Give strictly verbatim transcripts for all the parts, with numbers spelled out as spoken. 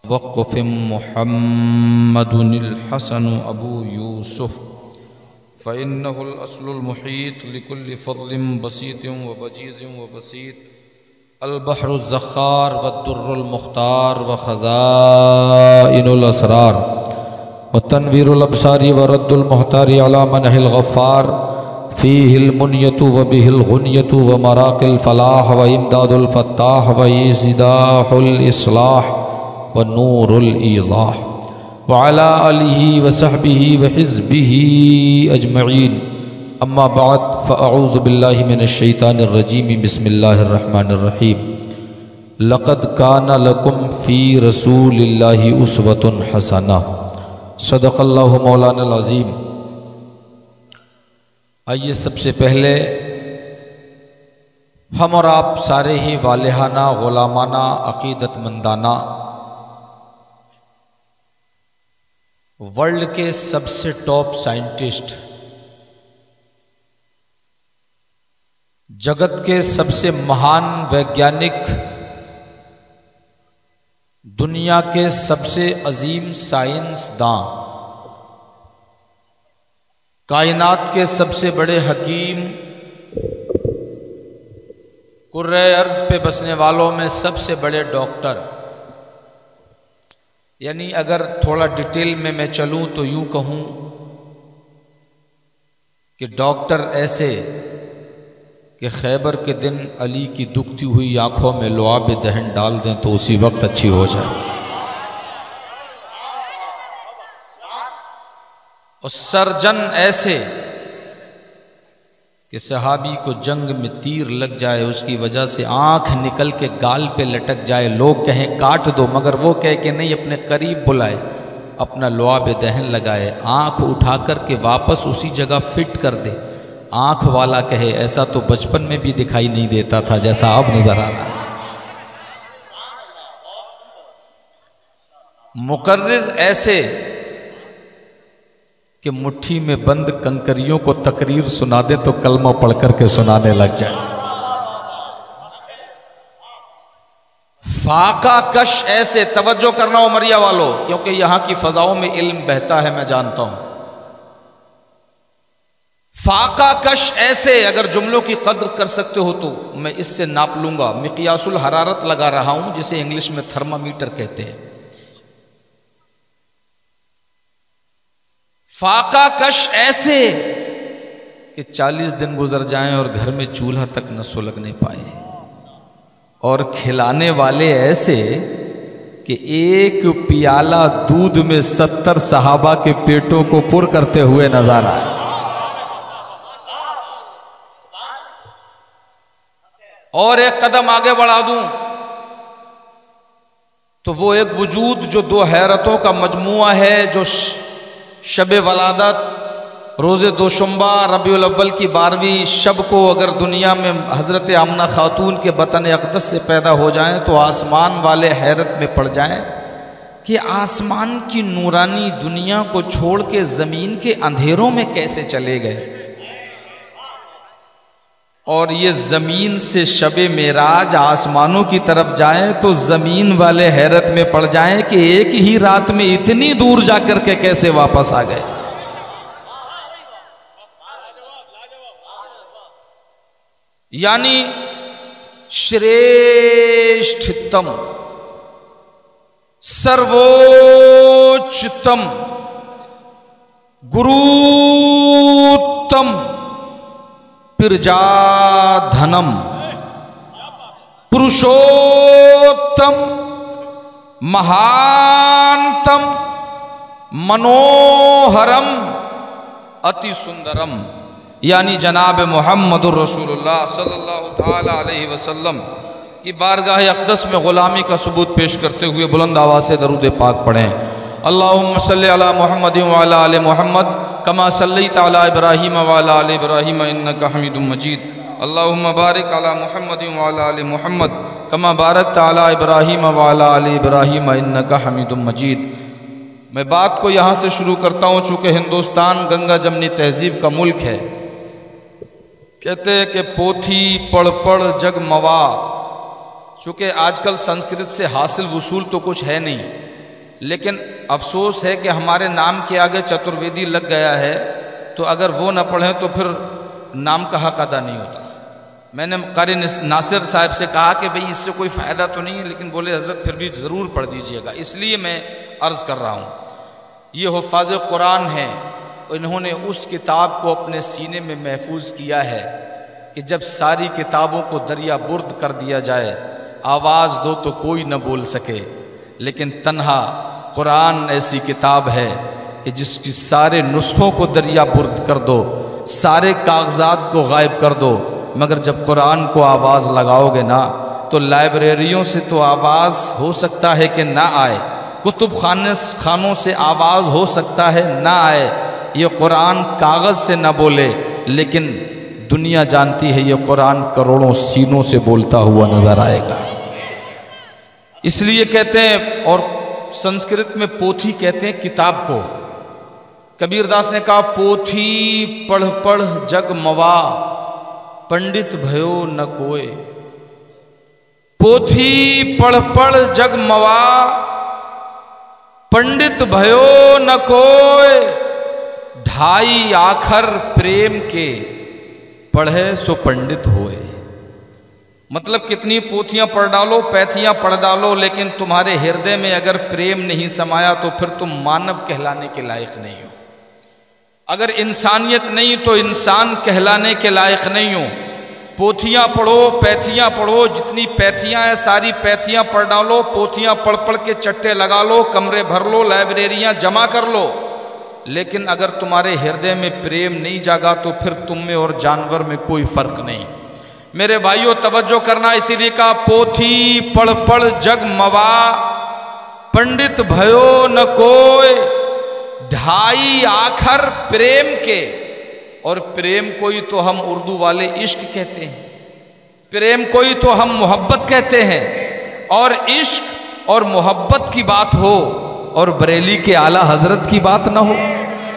وقف محمد الحسن ابو یوسف فإنه الأصل المحيط لكل فضل بسيط ووجيز وبسيط البحر الزخار والدر المختار وخزائن الأسرار وتنوير الأبصار ورد المحتار على منه الغفار فيه المنية وبه الغنية ومراق الفلاح وإمداد الفتاح وإصلاح الإصلاح ونور الإيضاح وعلى آله وصحبه وحزبه أجمعين أما بعد فأعوذ بالله من الشيطان الرجيم بسم الله الرحمن الرحيم لقد كان لكم في رسول الله أسوة حسنة صدق الله مولانا العظيم۔ آئیے سب سے پہلے ہم اور آپ سارے ہی والہانہ غلامانہ عقیدت مندانہ ورلڈ کے سب سے ٹاپ سائنٹسٹ، جگت کے سب سے مہان ویگیانک، دنیا کے سب سے عظیم سائنس داں، کائنات کے سب سے بڑے حکیم، کرۂ ارض پہ بسنے والوں میں سب سے بڑے ڈاکٹر، یعنی اگر تھوڑا ڈیٹیل میں میں چلوں تو یوں کہوں کہ ڈاکٹر ایسے کہ خیبر کے دن علی کی دکھتی ہوئی آنکھوں میں لعاب دہن ڈال دیں تو اسی وقت اچھی ہو جائے، اور سرجن ایسے کہ صحابی کو جنگ میں تیر لگ جائے، اس کی وجہ سے آنکھ نکل کے گال پہ لٹک جائے، لوگ کہیں کاٹ دو، مگر وہ کہے کہ نہیں، اپنے قریب بلائے، اپنا لعاب دہن لگائے، آنکھ اٹھا کر کے واپس اسی جگہ فٹ کر دے، آنکھ والا کہے ایسا تو بچپن میں بھی دکھائی نہیں دیتا تھا جیسا اب نظر آ رہا ہے۔ مقرر ایسے کہ مٹھی میں بند کنکریوں کو تقریر سنا دے تو کلمہ پڑھ کر کے سنانے لگ جائے۔ فاقہ کش ایسے، توجہ کرنا عمریہ والو کیونکہ یہاں کی فضاؤں میں علم بہتا ہے، میں جانتا ہوں۔ فاقہ کش ایسے، اگر جملوں کی قدر کر سکتے ہو تو میں اس سے ناپ لوں گا، مقیاس الحرارت لگا رہا ہوں جسے انگلش میں تھرمامیٹر کہتے ہیں۔ فاقہ کش ایسے کہ چالیس دن گزر جائیں اور گھر میں چولہا تک نہ سلگنے پائے، اور کھلانے والے ایسے کہ ایک پیالہ دودھ میں ستر صحابہ کے پیٹوں کو پر کرتے ہوئے نظر آئے۔ اور ایک قدم آگے بڑھا دوں تو وہ ایک وجود جو دو حیرتوں کا مجموعہ ہے، جو شب ولادت روز دوشنبہ ربیع الاول کی بارہویں شب کو اگر دنیا میں حضرت آمنہ خاتون کے بطن اقدس سے پیدا ہو جائیں تو آسمان والے حیرت میں پڑ جائیں کہ آسمان کی نورانی دنیا کو چھوڑ کے زمین کے اندھیروں میں کیسے چلے گئے، اور یہ زمین سے شب معراج آسمانوں کی طرف جائیں تو زمین والے حیرت میں پڑ جائیں کہ ایک ہی رات میں اتنی دور جا کر کے کیسے واپس آ گئے۔ یعنی شریشٹھتم، سرووچتم، گروتم، پرجادھنم، پروشوتم، مہانتم، منوہرم، اتی سندرم، یعنی جناب محمد الرسول اللہ صلی اللہ تعالی علیہ وسلم کی بارگاہ اقدس میں غلامی کا ثبوت پیش کرتے ہوئے بلند آواز سے درود پاک پڑھیں۔ اللہم صلی علی محمد وعلی آل محمد کما صلیت علی ابراہیم وعلی آل ابراہیم انکا حمید مجید۔ اللہم بارک علی محمد وعلی آل محمد کما بارکت علی ابراہیم وعلی آل ابراہیم انکا حمید مجید۔ میں بات کو یہاں سے شروع کرتا ہوں چونکہ ہندوستان گنگا جمنی تہذیب کا ملک ہے۔ کہتے ہیں کہ پوتھی پڑھ پڑھ جگ موا، چونکہ آج کل سنسکرت سے حاصل وصول تو کچھ ہے نہیں، لیکن افسوس ہے کہ ہمارے نام کے آگے چترویدی لگ گیا ہے، تو اگر وہ نہ پڑھیں تو پھر نام کا حق ادا نہیں ہوتا۔ میں نے قاری ناصر صاحب سے کہا کہ بھئی اس سے کوئی فائدہ تو نہیں ہے، لیکن بولے حضرت پھر بھی ضرور پڑھ دیجئے گا، اس لیے میں عرض کر رہا ہوں۔ یہ حفاظ قرآن ہیں، انہوں نے اس کتاب کو اپنے سینے میں محفوظ کیا ہے کہ جب ساری کتابوں کو دریا برد کر دیا جائے، آواز دو تو کوئی نہ بول سکے، لیکن تنہا قرآن ایسی کتاب ہے کہ جس کی سارے نسخوں کو دریا برد کر دو، سارے کاغذات کو غائب کر دو، مگر جب قرآن کو آواز لگاؤ گے نا تو لائبریریوں سے تو آواز ہو سکتا ہے کہ نہ آئے، کتب خانوں سے آواز ہو سکتا ہے نہ آئے، یہ قرآن کاغذ سے نہ بولے، لیکن دنیا جانتی ہے یہ قرآن کروڑوں سینوں سے بولتا ہوا نظر آئے گا۔ اس لیے کہتے ہیں، اور سنسکرت میں پوتھی کہتے ہیں کتاب کو۔ کبیر داس نے کہا پوتھی پڑھ پڑھ جگ موا، پنڈت بھیو نہ کوئے۔ پوتھی پڑھ پڑھ جگ موا، پنڈت بھیو نہ کوئے۔ ڈھائی آخر پریم کے، پڑھے سو پنڈت ہوئے۔ مطلب کتنی پوتھیاں پڑھ ڈالو، پیتھیاں پڑھ ڈالو، لیکن تمہارے ہردے میں اگر پریم نہیں سمایا تو پھر تم مانو کہلانے کے لائق نہیں ہو۔ اگر انسانیت نہیں تو انسان کہلانے کے لائق نہیں ہو۔ پوتھیاں پڑھو، پیتھیاں پڑھو، جتنی پیتھیاں ہیں ساری پیتھیاں پڑھ ڈالو، پوتھیاں پڑھ پڑھ کے چٹے لگا لو، کمرے بھر لو، لائبریریاں جمع کر لو، لیکن اگر تمہارے ہردے میں پریم نہیں جاگا تو پھر تم میں اور جانور میں کوئی فرق نہیں۔ میرے بھائیوں توجہ کرنا، اسی لیے کہا پوتھی پڑھ پڑھ جگ موا، پنڈت بھیو نہ کوئے۔ ڈھائی آخر پریم کے، اور پریم کوئی تو ہم اردو والے عشق کہتے ہیں، پریم کوئی تو ہم محبت کہتے ہیں، اور عشق اور محبت کی بات ہو اور بریلی کے اعلیٰ حضرت کی بات نہ ہو۔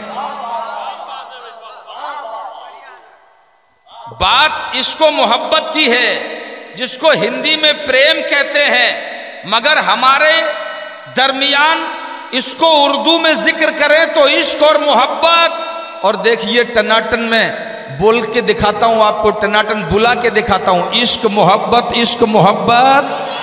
بات عشق و محبت کی ہے، جس کو ہندی میں پریم کہتے ہیں، مگر ہمارے درمیان اس کو اردو میں ذکر کریں تو عشق اور محبت۔ اور دیکھیے ٹناٹن میں بول کے دکھاتا ہوں آپ کو، ٹناٹن بلا کے دکھاتا ہوں، عشق محبت عشق محبت۔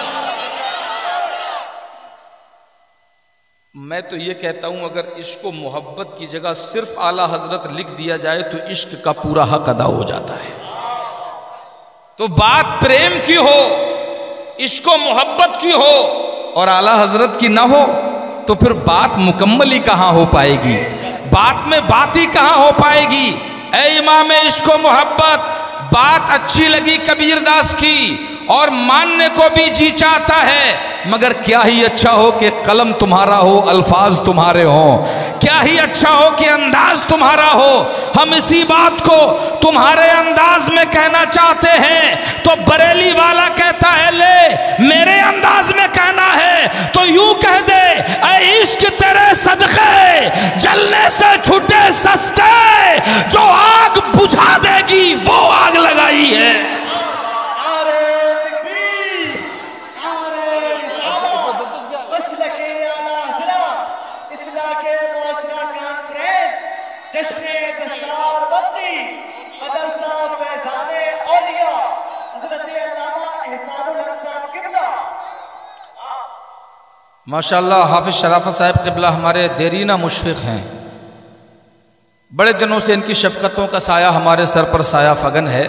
میں تو یہ کہتا ہوں اگر عشق و محبت کی جگہ صرف اعلیٰ حضرت لکھ دیا جائے تو عشق کا پورا حق ادا ہو جاتا ہے۔ تو بات پریم کی ہو، عشق و محبت کی ہو، اور اعلیٰ حضرت کی نہ ہو تو پھر بات مکمل ہی کہاں ہو پائے گی، بات میں بات ہی کہاں ہو پائے گی۔ اے امام عشق و محبت، بات اچھی لگی کبیر داس کی اور ماننے کو بھی جی چاہتا ہے، مگر کیا ہی اچھا ہو کہ قلم تمہارا ہو، الفاظ تمہارے ہوں، کیا ہی اچھا ہو کہ انداز تمہارا ہو۔ ہم اسی بات کو تمہارے انداز میں کہنا چاہتے ہیں تو بریلی والا کہتا ہے لے میرے انداز میں کہنا ہے تو یوں کہہ دے، اے عشق تیرے صدقے جلنے سے چھٹے سستے، جو آگ بجھا دے گی وہ آگ لگائی ہے۔ ماشاءاللہ حافظ شرافت صاحب قبلہ ہمارے دیرینہ مشفق ہیں، بڑے دنوں سے ان کی شفقتوں کا سایہ ہمارے سر پر سایہ فگن ہے۔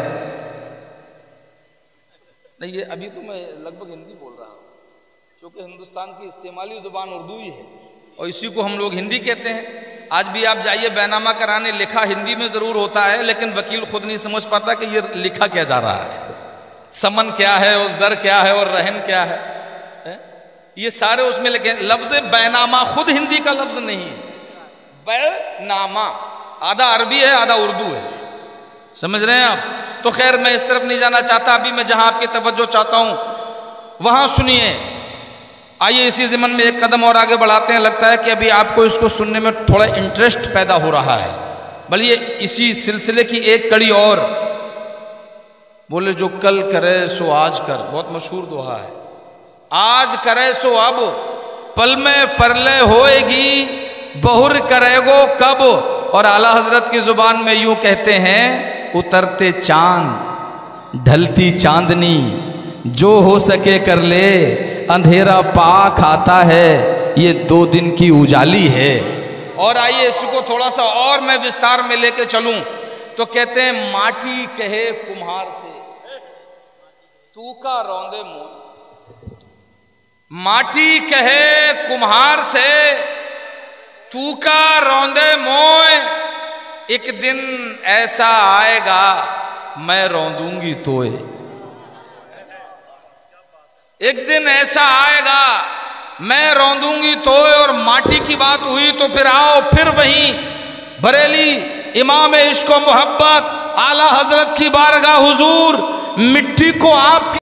نہیں یہ ابھی تو میں لگ بھگ ہندی بول رہا ہوں، چونکہ ہندوستان کی استعمالی زبان اردو ہی ہے اور اسی کو ہم لوگ ہندی کہتے ہیں۔ آج بھی آپ جائیے بینامہ کرانے، لکھا ہندی میں ضرور ہوتا ہے لیکن وکیل خود نہیں سمجھ پاتا کہ یہ لکھا کیا جا رہا ہے، سمن کیا ہے اور زر کیا ہے اور رہن کیا ہے، یہ سارے اس میں لکھے۔ لفظ بینامہ خود ہندی کا لفظ نہیں ہے، بینامہ آدھا عربی ہے آدھا اردو ہے، سمجھ رہے ہیں آپ؟ تو خیر میں اس طرف نہیں جانا چاہتا، ابھی میں جہاں آپ کی توجہ چاہتا ہوں وہاں سنیے۔ آئیے اسی ضمن میں ایک قدم اور آگے بڑھاتے ہیں، لگتا ہے کہ ابھی آپ کو اس کو سننے میں تھوڑا انٹرسٹ پیدا ہو رہا ہے، بلکہ اسی سلسلے کی ایک کڑی اور۔ بولے جو کل کرے سو آج کر، بہت مشہور دوہا ہے، آج کرے سو اب پل میں پرلے ہوئے گی بہر کرے گو کب. اور اعلیٰ حضرت کی زبان میں یوں کہتے ہیں اترتے چاند ڈھلتی چاندنی جو ہو سکے کر لے اندھیرا پاک آتا ہے یہ دو دن کی اجالی ہے. اور آئیے اس کو تھوڑا سا اور میں وستار میں لے کے چلوں تو کہتے ہیں ماٹی کہے کمہار سے تو کا روندے موئے. ماٹی کہے کمہار سے تو کا روندے موئے ایک دن ایسا آئے گا میں روندوں گی توئے. ایک دن ایسا آئے گا میں روندوں گی توئے. اور ماٹی کی بات ہوئی تو پھر آؤ پھر وہیں بریلی امام عشق و محبت اعلیٰ حضرت کی بارگاہ حضور مٹی کو آپ